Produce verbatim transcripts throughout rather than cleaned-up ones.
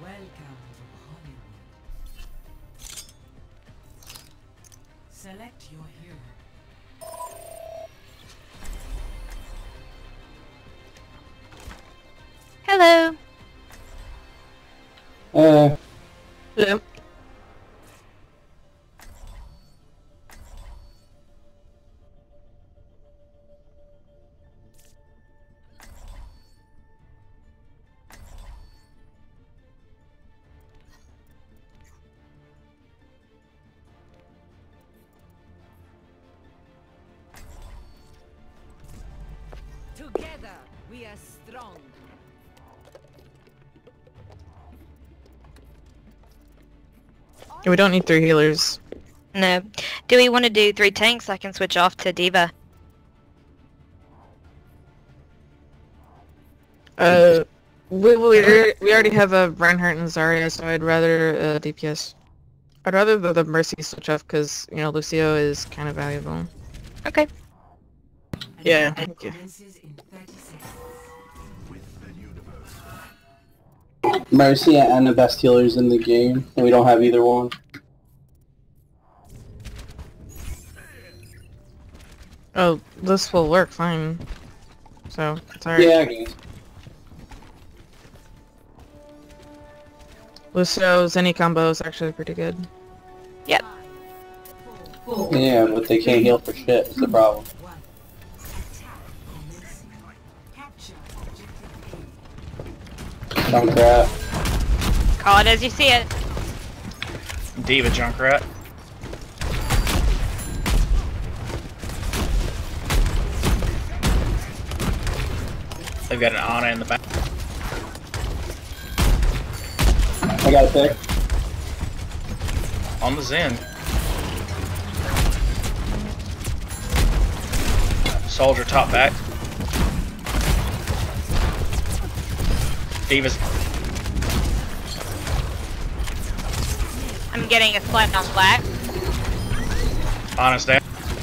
Welcome to Hollywood. Select your hero. Hello. Uh, Hello. Together, we are strong. Yeah, we don't need three healers. No. Do we want to do three tanks? I can switch off to Diva. Uh, we we, we already have a Reinhardt and Zarya, so I'd rather uh, D P S. I'd rather the, the Mercy switch off because, you know, Lucio is kind of valuable. Okay. Yeah, thank you. Mercy and the best healers in the game, and we don't have either one. Oh, this will work fine. So, it's alright. Yeah, I guess. Lucio's any combo is actually pretty good. Yep. Yeah, but they can't heal for shit, is the problem. Junkrat. Call it as you see it. Diva Junkrat. They've got an Ana in the back. I got a pick. On the Zen. Soldier top back. Diva's. I'm getting a slight on black. Ana's down.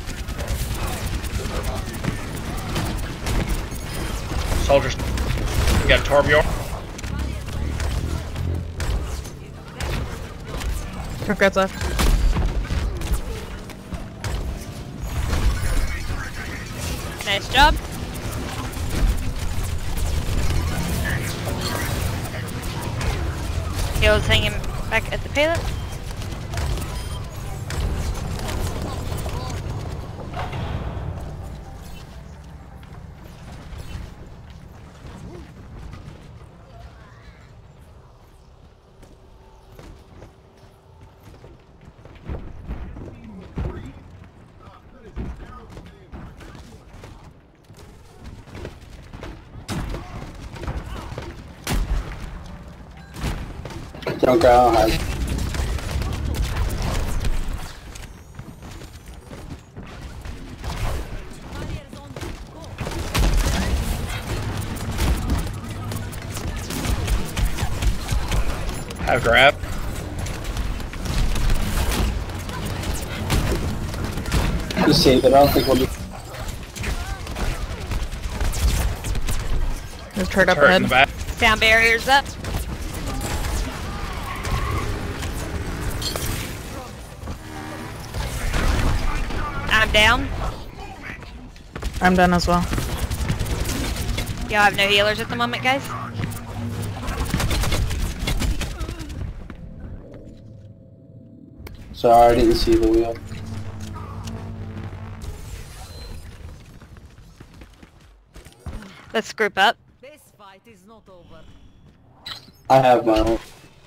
Soldiers. We got Torbjorn. Junkrat's left. Nice job. Heel's hanging back at the payload. Junkrat on high. Have grab. Just save it, I don't think we'll do. There's turret up Turret in the ahead. back. Sound barriers up. I'm down. I'm done as well. Y'all have no healers at the moment, guys? Sorry, I didn't see the wheel. Let's group up. This fight is not over. I have my own.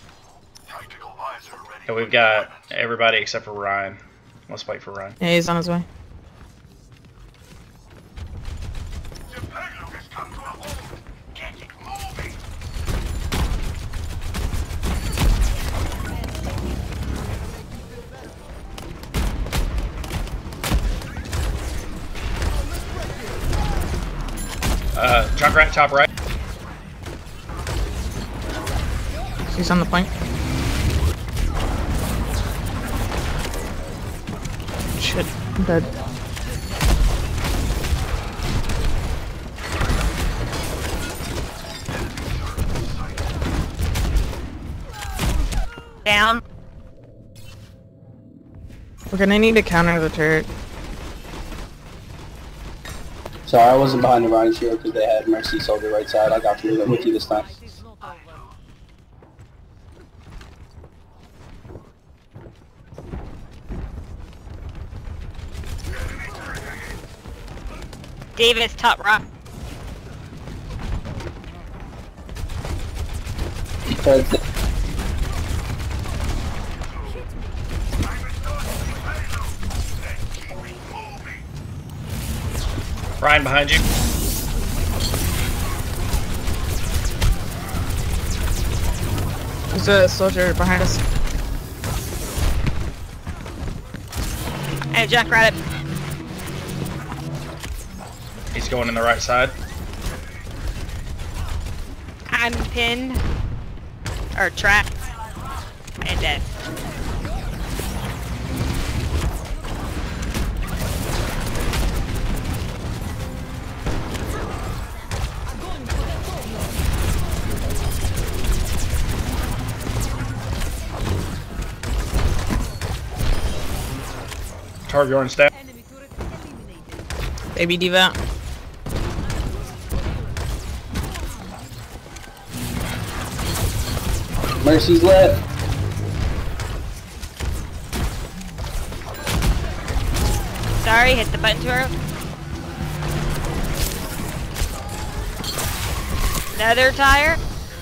And we've got everybody except for Ryan. Let's wait for Ryan. Yeah, he's on his way. Uh, Junkrat top right. He's on the point. Shit, I'm dead. Down. We're gonna need to counter the turret. Sorry, I wasn't behind the Ryan shield because they had Mercy Soldier right side. I got you with you this time. Fight is not over. Davis, top rock. But Ryan behind you. There's a soldier behind us. And Junkrat. He's going in the right side. I'm pinned. Or trapped. And dead. Target on staff. Enemy turret eliminated. Baby D.Va. Mercy's lit. Sorry, hit the button too early. Another tire.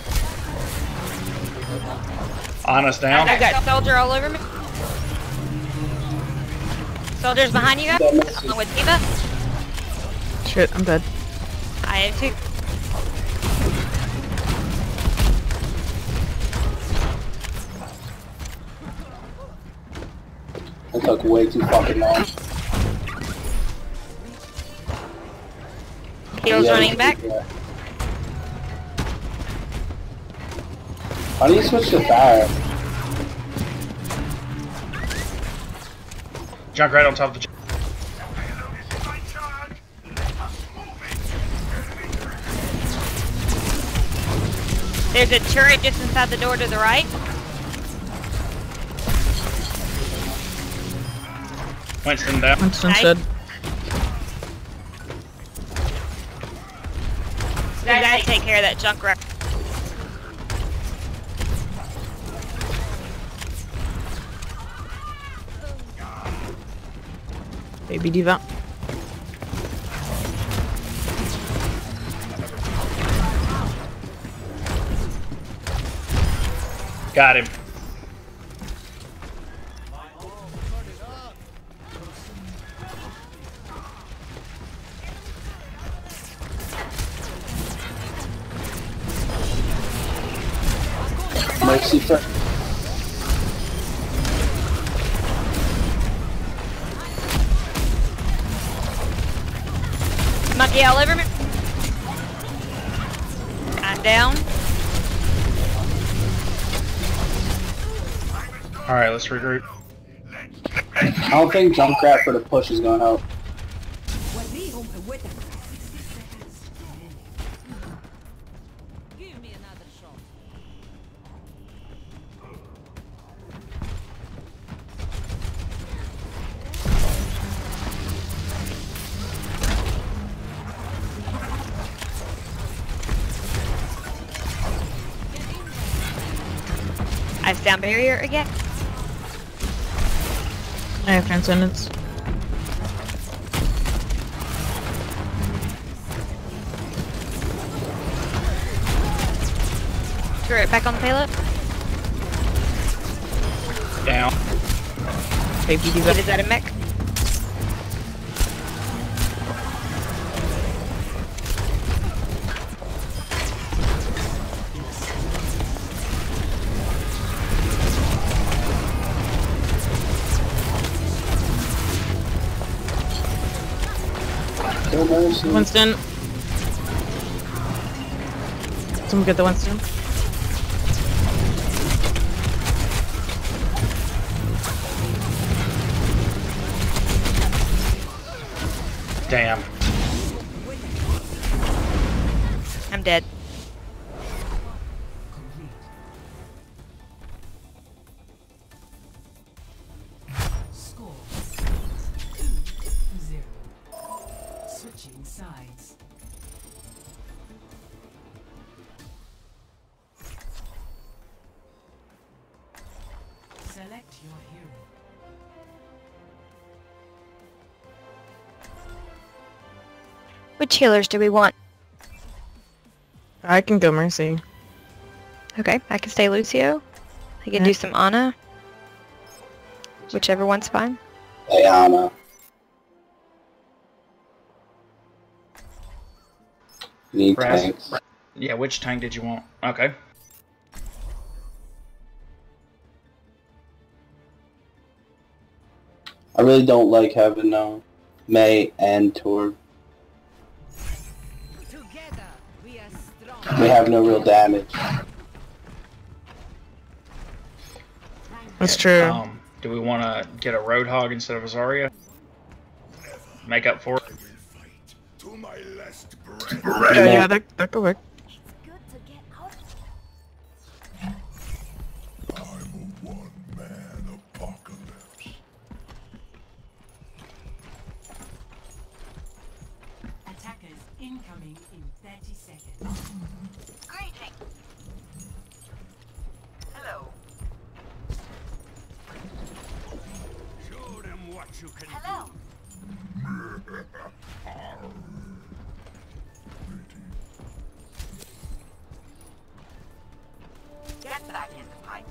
On us down. I've got soldier all over me. Soldiers behind you guys. Along with D.Va. Shit, I'm dead. I am too. That took way too fucking long. Heels Yeah, running back. yeah. Why do you switch to fire? Junk right on top of the. There's a turret just inside the door to the right. Winston down. Winston's Nice. dead. You gotta take care of that junk wreck. Baby D.Va. Got him. Mercy first. Monkey all over me. I'm down. Alright, let's regroup. I don't think Junkrat for the push is gonna help. Give me another shot. I have sound barrier again. I have transcendence. Turret back on the payload. Down. Baby What D.Va. is that, a mech? Kill Mercy. Winston. Someone get the Winston. Damn. I'm dead. Select your hero. Which healers do we want? I can go Mercy. Okay, I can stay Lucio. I can Yeah. do some Ana. Whichever one's fine. Hey, Anna. Need Raz. tanks. Yeah, which tank did you want? Okay. I really don't like having uh, May and Tor. Together, we are strong. They have no real damage. That's true. Um, do we want to get a Roadhog instead of a Zarya? Make up for it. To my last breath. yeah, yeah, that, that could work. It's good to get out. I'm a one-man apocalypse. Attackers incoming in thirty seconds. Greeting. Hello. Show them what you can Hello. Get back in the fight.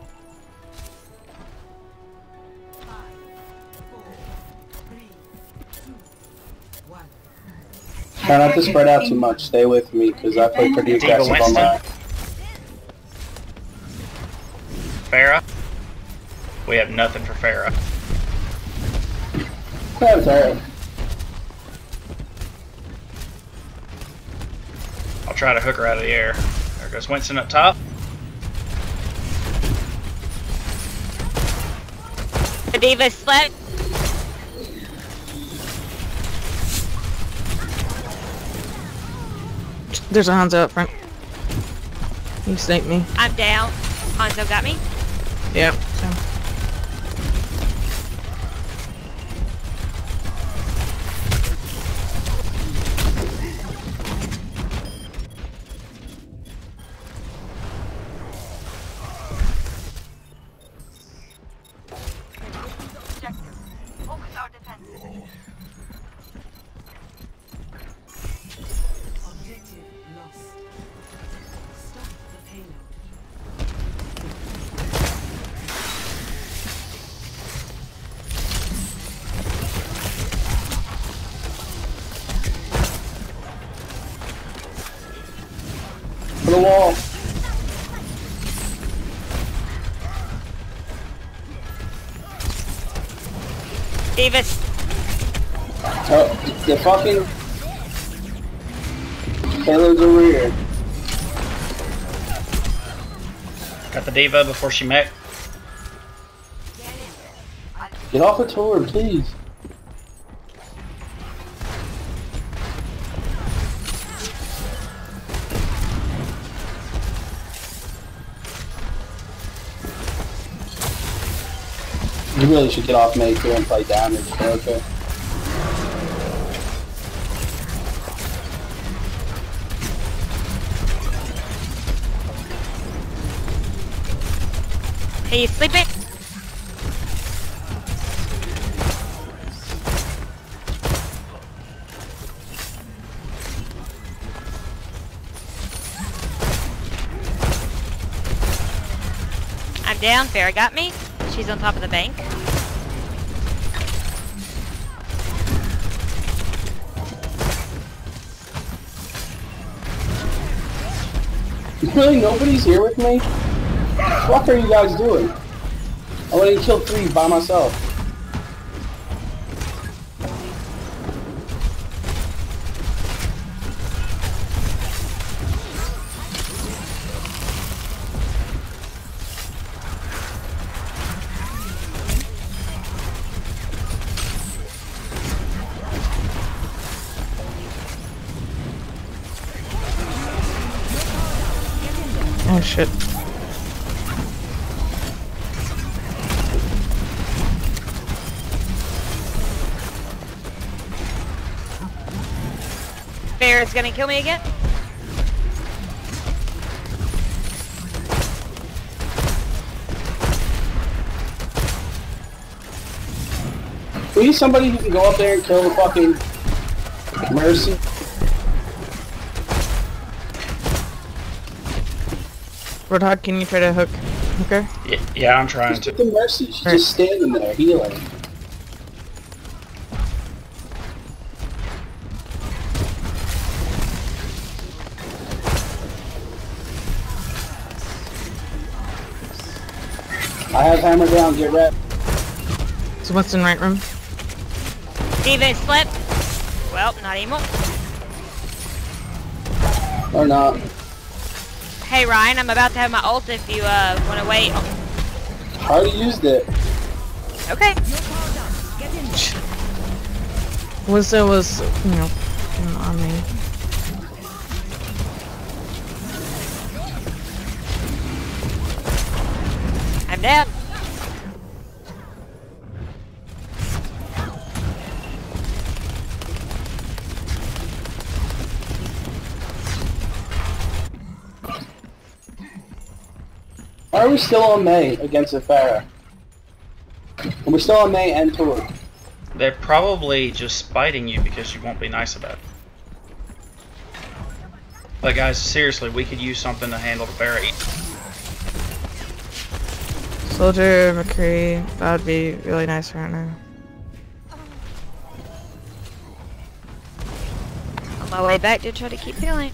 Five, four, three, two, one. Try not to spread out too much. Stay away from me because I play pretty Diva aggressive on Winston. my. Pharah? We have nothing for Pharah. That's alright. I'll try to hook her out of the air. There goes Winston up top. The D.Va slept. There's a Hanzo up front. You snaked me. I'm down. Hanzo got me. Yeah. So. Focus our defenses. Objective lost. Stop the payload. For the wall. Davis. Oh, the fucking payload's over here. Got the Diva before she met. Get off the tour, please. You really should get off May too and play damage, but okay. Are you sleeping? I'm down. Farrah got me. She's on top of the bank. Really, nobody's here with me? What the fuck are you guys doing? I already killed three by myself. Oh shit. Farrah's gonna kill me again. we need somebody who can go up there and kill the fucking Mercy? Roadhog, can you try to hook, hook her? Yeah, yeah, I'm trying Just to. the Mercy, she's just standing there healing. I have hammer down, get ready. So what's in right room? D.Va slip. Well, not anymore. Or not. Hey Ryan, I'm about to have my ult if you uh want to wait. I already used it. Okay. Lizzo was, you know, on me. I'm down. Why are we still on May against the Pharah? And we're still on May and Tor. They're probably just spiting you because you won't be nice about it. But guys, seriously, we could use something to handle the Pharah. Soldier, McCree, that would be really nice right now. On my way back to try to keep healing.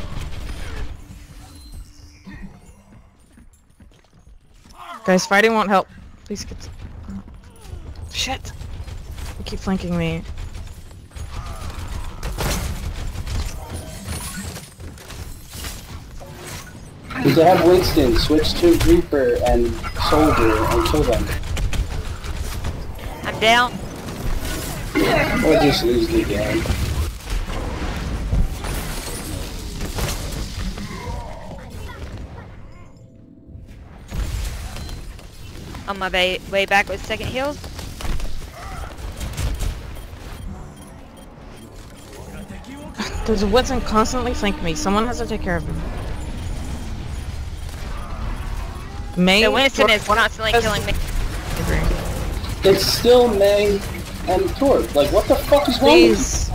Guys, fighting won't help. Please get. Shit! You keep flanking me. If they have Winston, switch to Reaper and Soldier and kill them. I'm down. Or just lose the game. On my way, way back with second heals. Does Winston constantly flank me? Someone has to take care of him. May. So Winston is constantly killing me. It's still May and Tor. Like, what the fuck is wrong with you? Please.